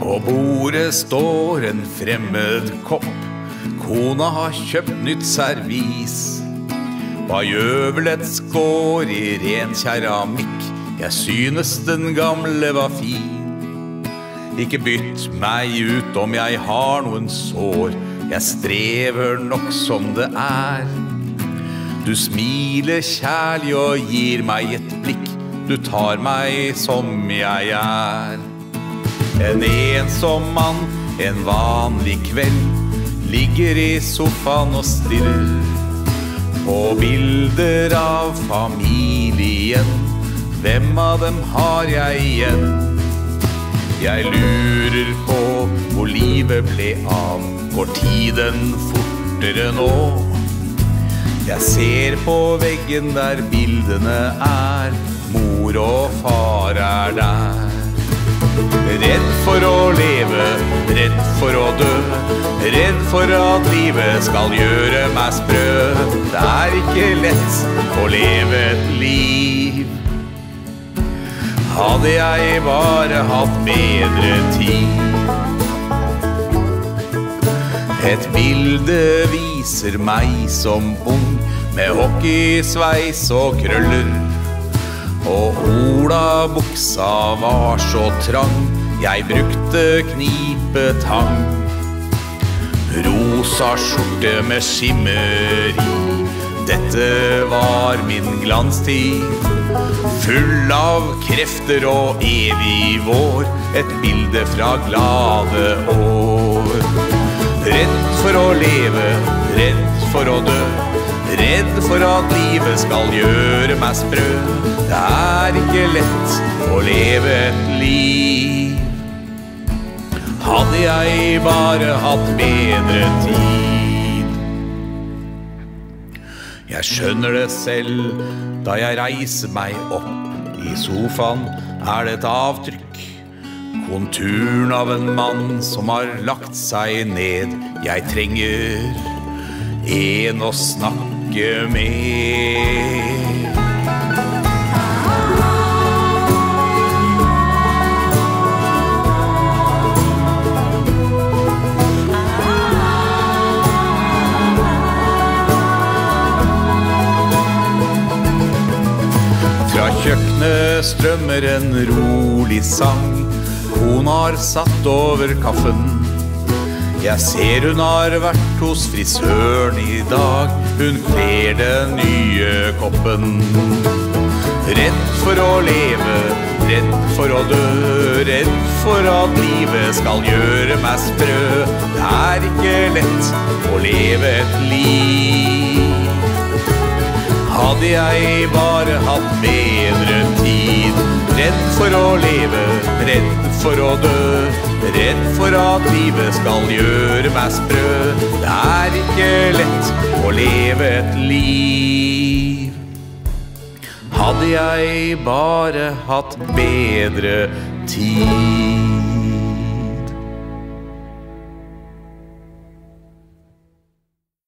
På bordet står en fremmed kopp. Kona har kjøpt nytt servis. Hva gjøvelet skår i ren keramikk. Jeg synes den gamle var fin. Ikke bytt meg ut om jeg har noen sår. Jeg strever nok som det er. Du smiler kjærlig og gir meg et blikk. Du tar meg som jeg er. En ensom mann, en vanlig kveld, ligger i sofaen og stirrer på bilder av familien. Hvem av dem har jeg igjen? Jeg lurer på hvor livet ble av. Går tiden fortere nå? Jeg ser på veggen der bildene er. Mor og far er der. Redd for å leve, redd for å dø. Redd for at livet skal gjøre meg sprø. Det er ikke lett å leve et liv. Hadde jeg bare hatt bedre tid. Et bilde viser meg som ung, med hockeysveis og krøller. Og ola buksa var så trang, jeg brukte knipetang. Rosa skjorte med skimmer i, dette var min glanstid. Full av krefter og evig vår, et bilde fra glade år. Redd for å leve, redd for å dø. Redd for at livet skal gjøre meg sprø. Det er ikke lett å leve et liv. Hadde jeg bare hatt bedre tid. Jeg skjønner det selv da jeg reiser meg opp. I sofaen er det et avtrykk. Konturen av en mann som har lagt seg ned. Jeg trenger en å snakke med. Fra kjøkkenet strømmer en rolig sang. Hun har satt over kaffen. Jeg ser hun har vært hos frisøren i dag. Hun kler den nye koppen. Redd for å leve, redd for å dø. Redd for at livet skal gjøre meg sprø. Det er ikke lett å leve et liv. Hadde jeg bare hatt bedre tid. Redd for å leve, redd for å dø. Redd for at livet skal gjøre meg sprø. Det er ikke lett å leve et liv. Hadde jeg bare hatt bedre tid.